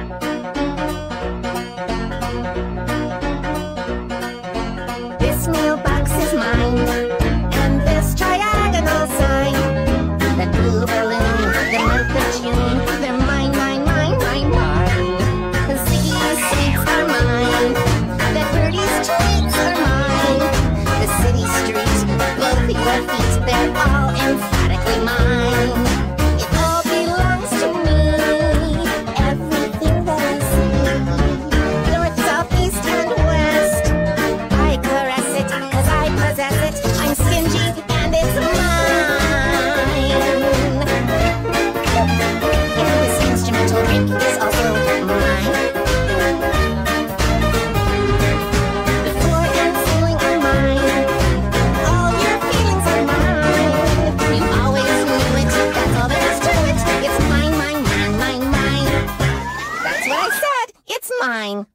This mailbox is mine, and this triagonal sign, that blue balloon, the month of June, they're mine, mine, mine, mine, mine. The Ziggy's sweets are mine, the Birdie's treats are mine. The city streets, both your feet, they're all emphatically mine. It all belongs to me, everything that I see. North, south, east, and west, I caress it, 'cause I possess it. I'm stingy, and it's mine. And this instrumental drink is also mine. The floor and ceiling are mine. All your feelings are mine. You always knew it, that's all there is to it. It's mine, mine, mine, mine, mine. That's what I said, it's mine.